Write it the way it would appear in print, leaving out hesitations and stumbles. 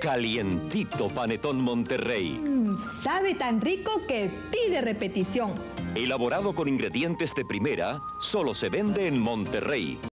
Calientito Panetón Monterrey. Sabe tan rico que pide repetición. Elaborado con ingredientes de primera, solo se vende en Monterrey.